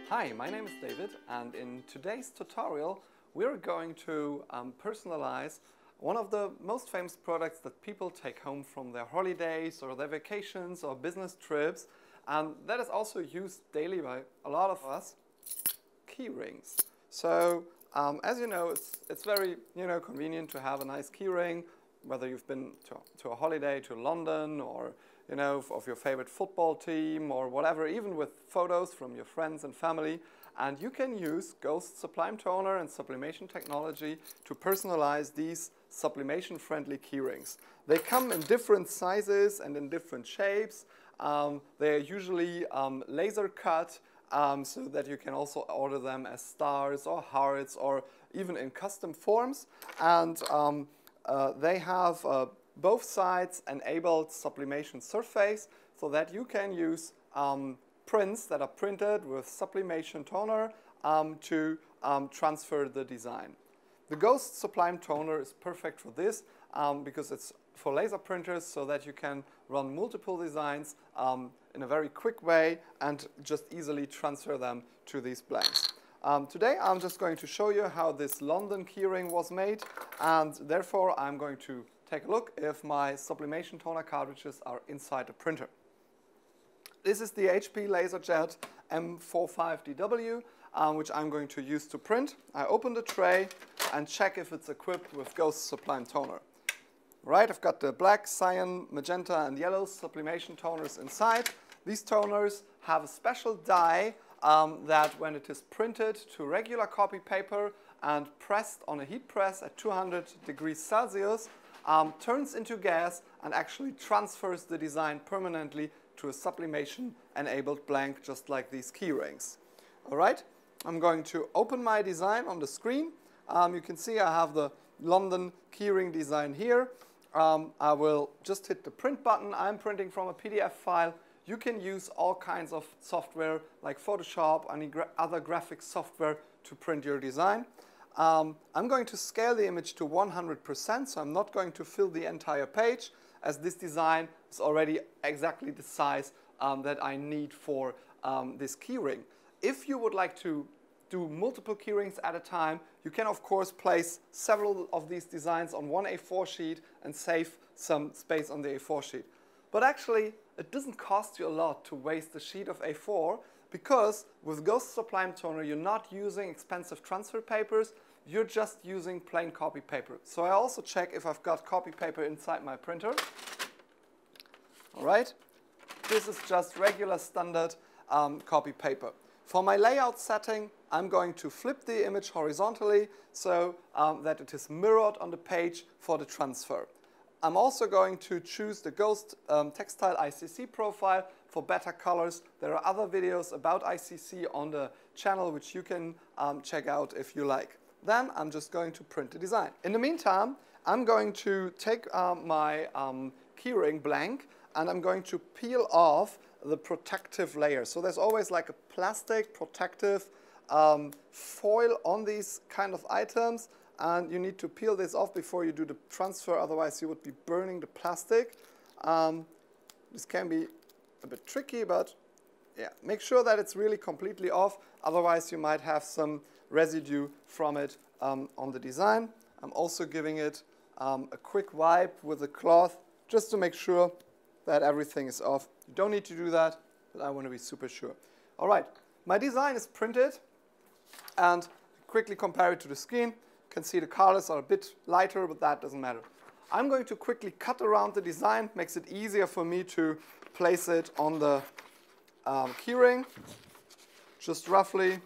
Hi, my name is David, and in today's tutorial we're going to personalize one of the most famous products that people take home from their holidays or their vacations or business trips, and that is also used daily by a lot of us, keyrings. So as you know, it's very convenient to have a nice keyring, whether you've been to a holiday to London or of your favorite football team or whatever, even with photos from your friends and family. And you can use Ghost Sublime toner and sublimation technology to personalize these sublimation-friendly keyrings. They come in different sizes and in different shapes. They are usually laser cut, so that you can also order them as stars or hearts or even in custom forms. And they have both sides enabled sublimation surface so that you can use prints that are printed with sublimation toner to transfer the design. The Ghost Sublime toner is perfect for this because it's for laser printers, so that you can run multiple designs in a very quick way and just easily transfer them to these blanks. Today I'm just going to show you how this London keyring was made, and therefore I'm going to take a look if my sublimation toner cartridges are inside the printer. This is the HP Laserjet M45DW, which I'm going to use to print. I open the tray and check if it's equipped with Ghost Sublime toner. Right, I've got the black, cyan, magenta and yellow sublimation toners inside. These toners have a special dye that when it is printed to regular copy paper and pressed on a heat press at 200 degrees Celsius, turns into gas and actually transfers the design permanently to a sublimation-enabled blank, just like these keyrings. All right, I'm going to open my design on the screen. You can see I have the London keyring design here. I will just hit the print button. I'm printing from a PDF file. You can use all kinds of software like Photoshop, any other graphic software to print your design. I'm going to scale the image to 100%, so I'm not going to fill the entire page, as this design is already exactly the size that I need for this keyring. If you would like to do multiple keyrings at a time, you can of course place several of these designs on one A4 sheet and save some space on the A4 sheet. But actually, it doesn't cost you a lot to waste a sheet of A4, because with Ghost Sublime toner you're not using expensive transfer papers, you're just using plain copy paper. So I also check if I've got copy paper inside my printer. All right, this is just regular standard copy paper. For my layout setting, I'm going to flip the image horizontally so that it is mirrored on the page for the transfer. I'm also going to choose the Ghost Textile ICC profile for better colors. There are other videos about ICC on the channel which you can check out if you like. Then I'm just going to print the design. In the meantime, I'm going to take my keyring blank and I'm going to peel off the protective layer. So there's always like a plastic protective foil on these kind of items, and you need to peel this off before you do the transfer, otherwise you would be burning the plastic. This can be a bit tricky, but yeah, make sure that it's really completely off, otherwise you might have some residue from it on the design. I'm also giving it a quick wipe with a cloth just to make sure that everything is off. You don't need to do that, but I want to be super sure. All right, my design is printed, and quickly compare it to the screen. You can see the colors are a bit lighter, but that doesn't matter. I'm going to quickly cut around the design, makes it easier for me to place it on the keyring, just roughly.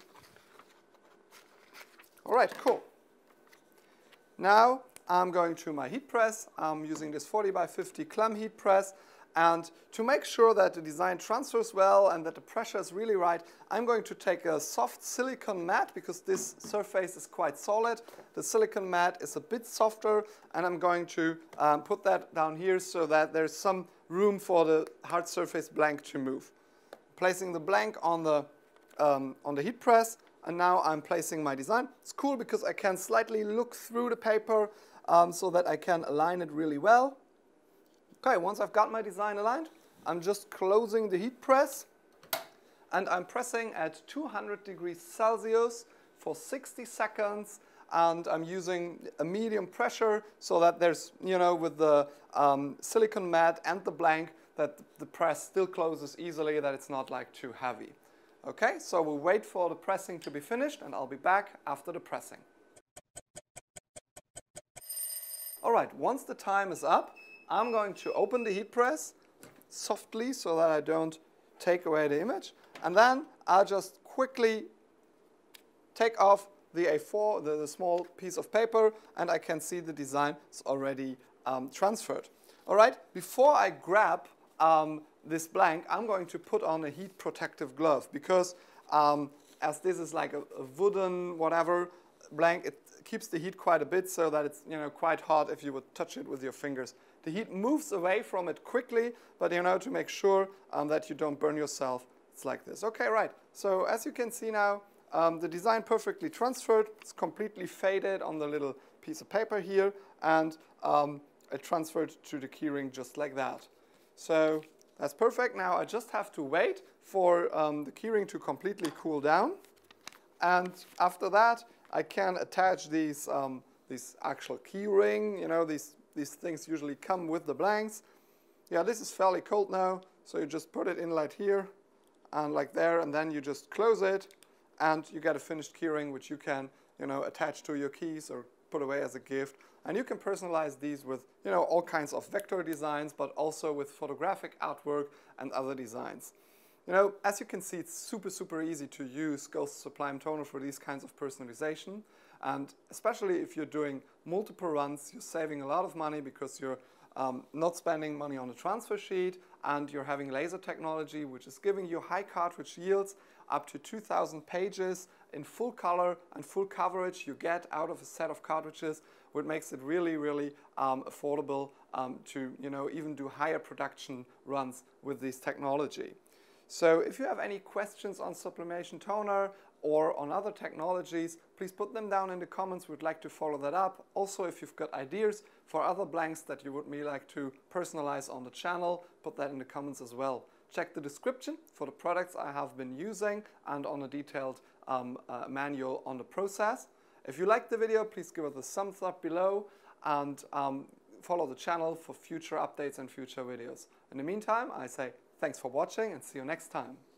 All right, cool. Now I'm going to my heat press. I'm using this 40x50 Clam heat press. And to make sure that the design transfers well and that the pressure is really right, I'm going to take a soft silicone mat, because this surface is quite solid. The silicone mat is a bit softer, and I'm going to put that down here so that there's some room for the hard surface blank to move. Placing the blank on the heat press, and now I'm placing my design. It's cool because I can slightly look through the paper so that I can align it really well. Okay, once I've got my design aligned, I'm just closing the heat press, and I'm pressing at 200 degrees Celsius for 60 seconds, and I'm using a medium pressure so that there's, you know, with the silicone mat and the blank, that the press still closes easily, that it's not like too heavy. Okay, so we'll wait for the pressing to be finished, and I'll be back after the pressing. All right, once the time is up, I'm going to open the heat press softly so that I don't take away the image, and then I'll just quickly take off the A4, the small piece of paper, and I can see the design is already transferred. All right, before I grab this blank, I'm going to put on a heat protective glove, because as this is like a wooden whatever blank, it keeps the heat quite a bit, so that it's, you know, quite hot if you would touch it with your fingers. The heat moves away from it quickly, but, you know, to make sure that you don't burn yourself, it's like this. Okay, right. So as you can see now, the design perfectly transferred. It's completely faded on the little piece of paper here, and it transferred to the keyring just like that. So that's perfect. Now I just have to wait for the keyring to completely cool down, and after that I can attach these actual keyring. You know, these things usually come with the blanks. Yeah, this is fairly cold now, so you just put it in like here and like there, and then you just close it, and you get a finished keyring which you can, you know, attach to your keys or put away as a gift. And you can personalize these with, you know, all kinds of vector designs, but also with photographic artwork and other designs. You know, as you can see, it's super easy to use Ghost Sublime Toner for these kinds of personalization. And especially if you're doing multiple runs, you're saving a lot of money, because you're not spending money on a transfer sheet, and you're having laser technology, which is giving you high cartridge yields, up to 2,000 pages in full color and full coverage you get out of a set of cartridges, which makes it really affordable to, you know, even do higher production runs with this technology. So if you have any questions on sublimation toner or on other technologies, please put them down in the comments. We'd like to follow that up. Also, if you've got ideas for other blanks that you would like to personalize on the channel, put that in the comments as well. Check the description for the products I have been using and on a detailed manual on the process. If you liked the video, please give it a thumbs up below, and follow the channel for future updates and future videos. In the meantime, I say thanks for watching, and see you next time.